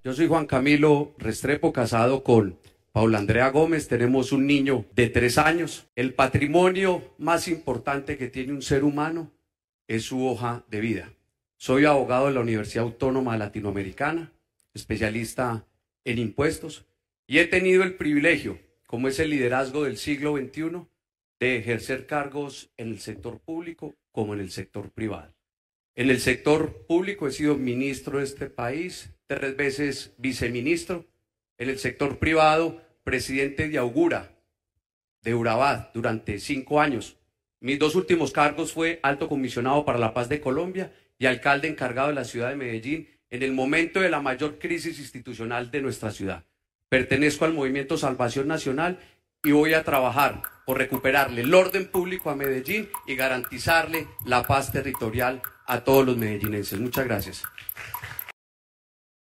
Yo soy Juan Camilo Restrepo, casado con Paula Andrea Gómez. Tenemos un niño de 3 años. El patrimonio más importante que tiene un ser humano es su hoja de vida. Soy abogado de la Universidad Autónoma Latinoamericana, especialista en impuestos, y he tenido el privilegio, como es el liderazgo del siglo XXI, de ejercer cargos en el sector público como en el sector privado. En el sector público he sido ministro de este país, 3 veces viceministro. En el sector privado, presidente de Augura, de Urabá, durante 5 años. Mis 2 últimos cargos fue alto comisionado para la paz de Colombia y alcalde encargado de la ciudad de Medellín en el momento de la mayor crisis institucional de nuestra ciudad. Pertenezco al Movimiento Salvación Nacional y voy a trabajar por recuperarle el orden público a Medellín y garantizarle la paz territorial a todos los medellinenses. Muchas gracias.